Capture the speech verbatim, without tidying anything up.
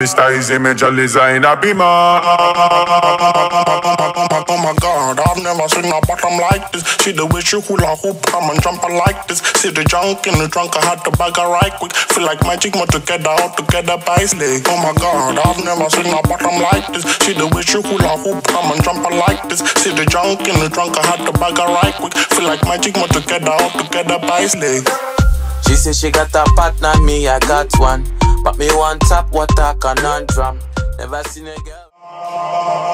Mister Eazi major designer beamer. Oh my God, I've never seen a bottom like this. See the way she hula hoop, come and jump like this. See the junk in the trunk, I had to bag her right quick. Feel like magic, more together, all together by slay. Oh my God, I've never seen a bottom like this. See the way she hula hoop, come and jump like this. See the junk in the trunk, I had to bag her right quick. Feel like magic, more together, all together by slay. She say she got a partner, me I got one. But me want top water conundrum. Never seen a girl.